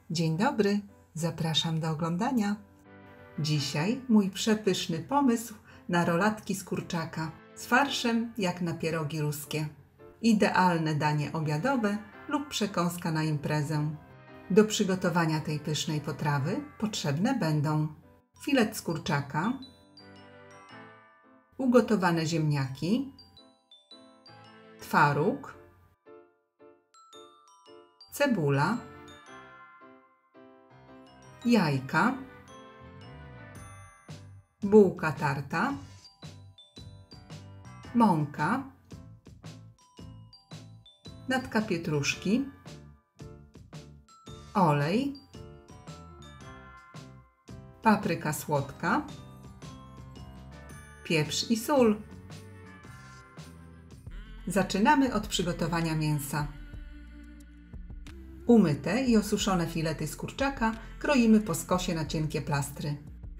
Dzień dobry, zapraszam do oglądania. Dzisiaj mój przepyszny pomysł na rolatki z kurczaka z farszem jak na pierogi ruskie. Idealne danie obiadowe lub przekąska na imprezę. Do przygotowania tej pysznej potrawy potrzebne będą filet z kurczaka, ugotowane ziemniaki, twaróg, cebula, jajka, bułka tarta, mąka, natka pietruszki, olej, papryka słodka, pieprz i sól. Zaczynamy od przygotowania mięsa. Umyte i osuszone filety z kurczaka kroimy po skosie na cienkie plastry.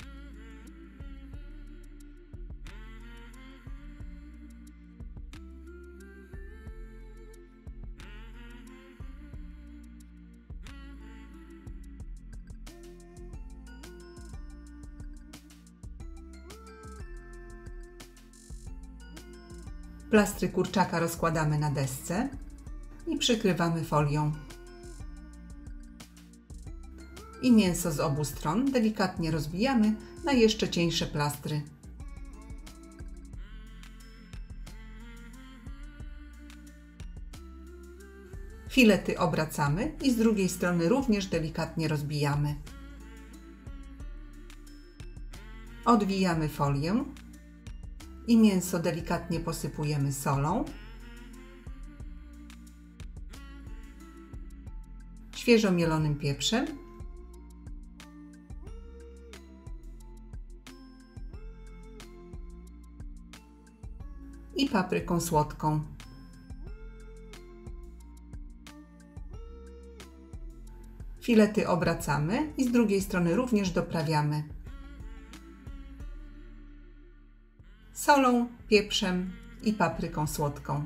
Plastry kurczaka rozkładamy na desce i przykrywamy folią. I mięso z obu stron delikatnie rozbijamy na jeszcze cieńsze plastry. Filety obracamy i z drugiej strony również delikatnie rozbijamy. Odwijamy folię i mięso delikatnie posypujemy solą, świeżo mielonym pieprzem i papryką słodką. Filety obracamy i z drugiej strony również doprawiamy solą, pieprzem i papryką słodką.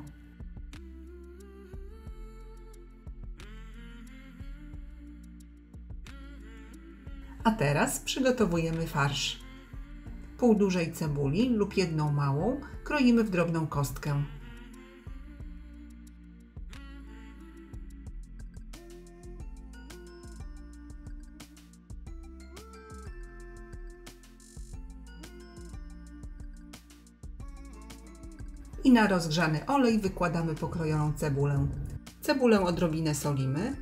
A teraz przygotowujemy farsz. Pół dużej cebuli lub jedną małą kroimy w drobną kostkę. I na rozgrzany olej wykładamy pokrojoną cebulę. Cebulę odrobinę solimy.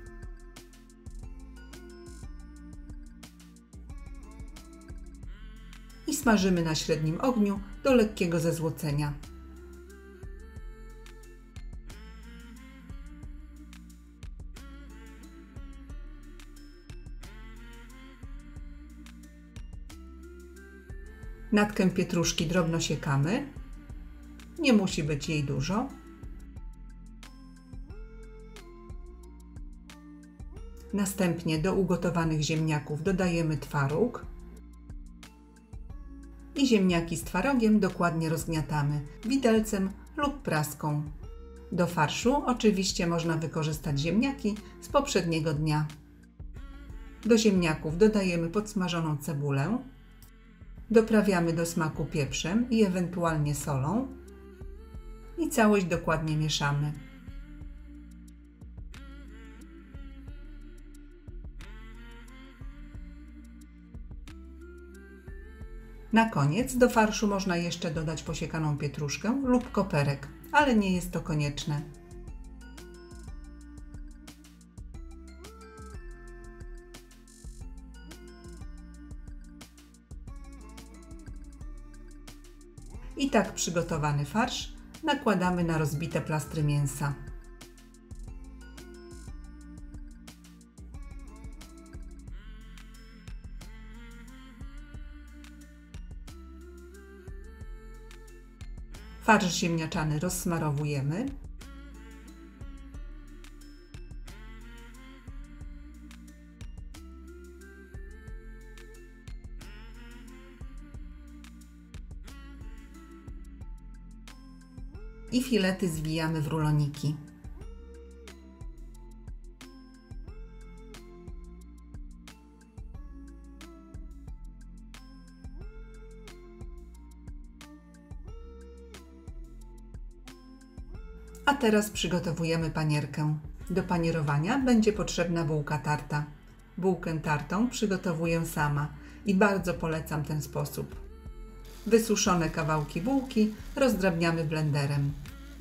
I smażymy na średnim ogniu do lekkiego zezłocenia. Natkę pietruszki drobno siekamy. Nie musi być jej dużo. Następnie do ugotowanych ziemniaków dodajemy twaróg i ziemniaki z twarogiem dokładnie rozgniatamy widelcem lub praską. Do farszu oczywiście można wykorzystać ziemniaki z poprzedniego dnia. Do ziemniaków dodajemy podsmażoną cebulę, doprawiamy do smaku pieprzem i ewentualnie solą i całość dokładnie mieszamy. Na koniec do farszu można jeszcze dodać posiekaną pietruszkę lub koperek, ale nie jest to konieczne. I tak przygotowany farsz nakładamy na rozbite plastry mięsa. Farsz ziemniaczany rozsmarowujemy. I filety zwijamy w ruloniki. A teraz przygotowujemy panierkę. Do panierowania będzie potrzebna bułka tarta. Bułkę tartą przygotowuję sama i bardzo polecam ten sposób. Wysuszone kawałki bułki rozdrabniamy blenderem.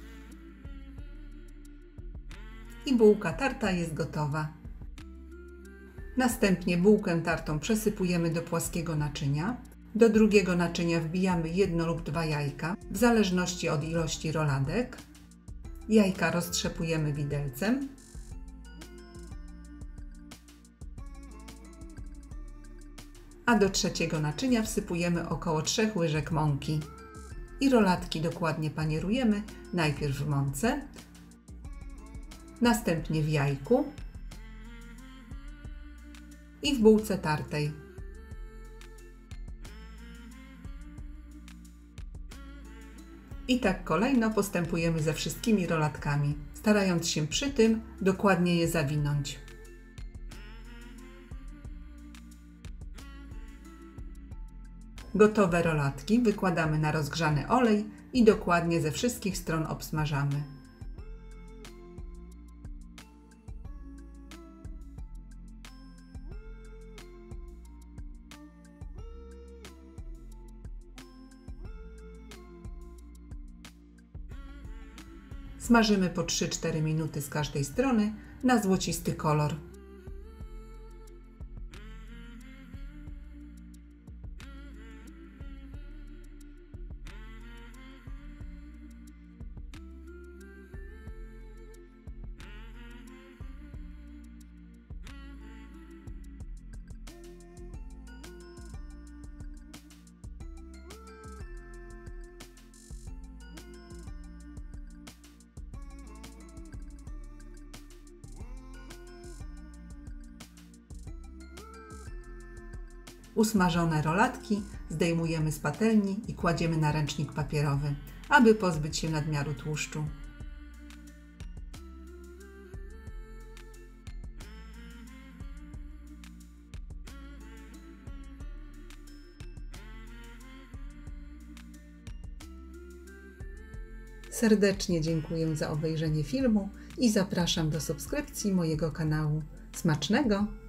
I bułka tarta jest gotowa. Następnie bułkę tartą przesypujemy do płaskiego naczynia. Do drugiego naczynia wbijamy 1 lub 2 jajka, w zależności od ilości roladek. Jajka roztrzepujemy widelcem. A do trzeciego naczynia wsypujemy około 3 łyżek mąki. I rolatki dokładnie panierujemy, najpierw w mące, następnie w jajku i w bułce tartej. I tak kolejno postępujemy ze wszystkimi rolatkami, starając się przy tym dokładnie je zawinąć. Gotowe rolatki wykładamy na rozgrzany olej i dokładnie ze wszystkich stron obsmażamy. Smażymy po 3-4 minuty z każdej strony na złocisty kolor. Usmażone rolatki zdejmujemy z patelni i kładziemy na ręcznik papierowy, aby pozbyć się nadmiaru tłuszczu. Serdecznie dziękuję za obejrzenie filmu i zapraszam do subskrypcji mojego kanału. Smacznego!